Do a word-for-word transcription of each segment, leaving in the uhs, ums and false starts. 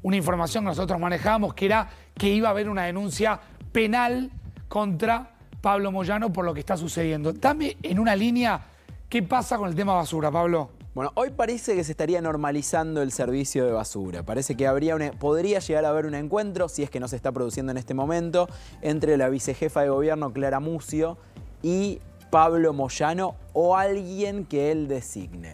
una información que nosotros manejábamos, que era que iba a haber una denuncia penal contra Pablo Moyano por lo que está sucediendo. Dame en una línea qué pasa con el tema basura, Pablo. Bueno, hoy parece que se estaría normalizando el servicio de basura. Parece que habría una, podría llegar a haber un encuentro, si es que no se está produciendo en este momento, entre la vicejefa de gobierno, Clara Mucio, y Pablo Moyano o alguien que él designe.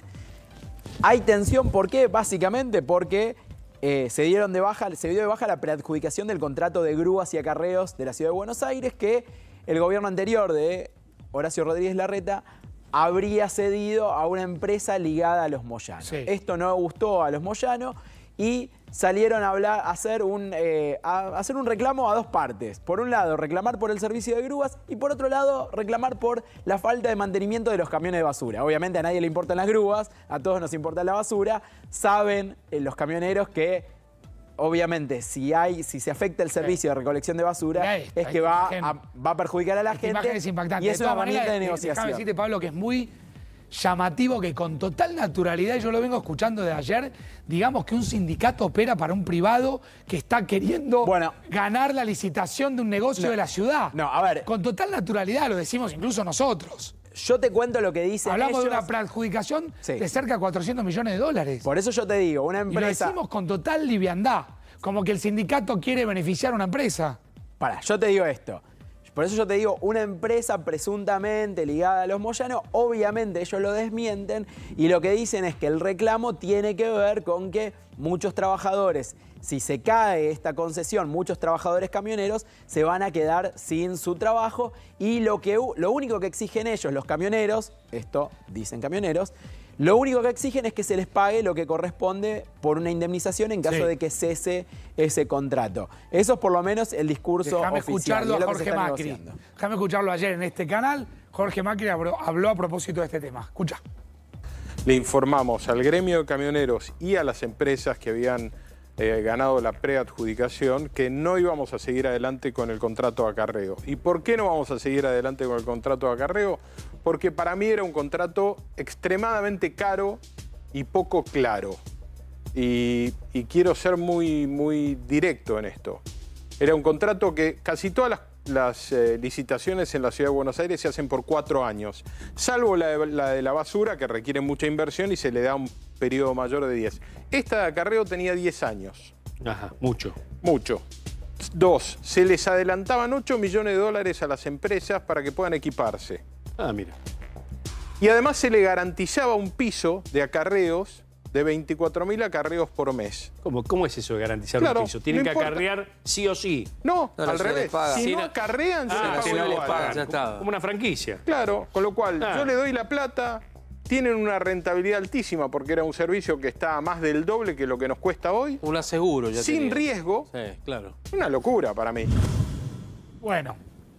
Hay tensión, ¿por qué? Básicamente porque eh, se, dieron de baja, se dio de baja la preadjudicación del contrato de grúas y acarreos de la Ciudad de Buenos Aires que el gobierno anterior de Horacio Rodríguez Larreta habría cedido a una empresa ligada a los Moyano. Sí. Esto no gustó a los Moyano y salieron a, hablar, a, hacer un, eh, a hacer un reclamo a dos partes. Por un lado, reclamar por el servicio de grúas y por otro lado, reclamar por la falta de mantenimiento de los camiones de basura. Obviamente a nadie le importan las grúas, a todos nos importa la basura. Saben eh, los camioneros que obviamente, si hay, si se afecta el servicio de recolección de basura, esta, es que va a, va a perjudicar a la gente. Es impactante. Y es una herramienta de, de negociación. Déjame decirte, Pablo, que es muy llamativo que con total naturalidad, yo lo vengo escuchando de ayer, digamos que un sindicato opera para un privado que está queriendo bueno, ganar la licitación de un negocio no, de la ciudad. No, a ver. Con total naturalidad, lo decimos incluso nosotros. Yo te cuento lo que dicen Hablamos ellos. de una preadjudicación sí. de cerca de cuatrocientos millones de dólares. Por eso yo te digo, una empresa... Y lo decimos con total liviandad, como que el sindicato quiere beneficiar a una empresa. Pará, yo te digo esto. Por eso yo te digo, una empresa presuntamente ligada a los Moyano, obviamente ellos lo desmienten y lo que dicen es que el reclamo tiene que ver con que muchos trabajadores, si se cae esta concesión, muchos trabajadores camioneros se van a quedar sin su trabajo y lo, que, lo único que exigen ellos, los camioneros, esto dicen camioneros, lo único que exigen es que se les pague lo que corresponde por una indemnización en caso sí. de que cese ese contrato. Eso es por lo menos el discurso Déjame oficial. escucharlo a Jorge Macri. Déjame escucharlo ayer en este canal. Jorge Macri habló, habló a propósito de este tema. Escucha. Le informamos al gremio de camioneros y a las empresas que habían eh, ganado la preadjudicación que no íbamos a seguir adelante con el contrato de acarreo. ¿Y por qué no vamos a seguir adelante con el contrato de acarreo? Porque para mí era un contrato extremadamente caro y poco claro. Y, y quiero ser muy, muy directo en esto. Era un contrato que casi todas las, las eh, licitaciones en la Ciudad de Buenos Aires se hacen por cuatro años, salvo la de, la de la basura, que requiere mucha inversión y se le da un periodo mayor de diez. Esta de acarreo tenía diez años. Ajá, mucho. Mucho. Dos, se les adelantaban ocho millones de dólares a las empresas para que puedan equiparse. Ah, mira. Y además se le garantizaba un piso de acarreos de veinticuatro mil acarreos por mes. ¿Cómo, ¿Cómo es eso de garantizar claro, un piso? ¿Tienen no que acarrear sí o sí? No, no al revés. Si si no no acarrean, ah, se les paga. les pagan. Como una franquicia. Claro, con lo cual ah. yo le doy la plata, tienen una rentabilidad altísima porque era un servicio que está a más del doble que lo que nos cuesta hoy. Un aseguro ya sin tenía. riesgo. Sí, claro. Una locura para mí. Bueno,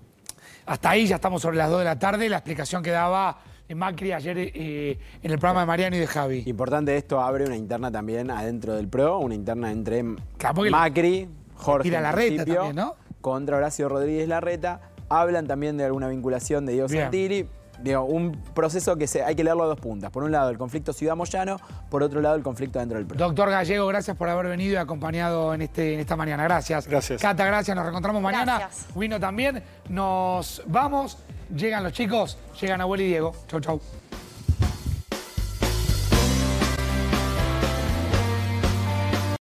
hasta ahí ya estamos sobre las dos de la tarde. La explicación que daba Macri ayer eh, en el programa de Mariano y de Javi. Importante, esto abre una interna también adentro del P R O, una interna entre claro, Macri, Jorge Larreta también, ¿no? contra Horacio Rodríguez Larreta. Hablan también de alguna vinculación de Diego Santilli. Digo, un proceso que se, hay que leerlo a dos puntas. Por un lado, el conflicto Ciudad Moyano, por otro lado, el conflicto dentro del P R O. Doctor Gallego, gracias por haber venido y acompañado en, este, en esta mañana. Gracias. Gracias. Cata, gracias. Nos reencontramos mañana. Gracias. Wino también. Nos vamos. Llegan los chicos. Llegan Abuelo y Diego. Chau, chau.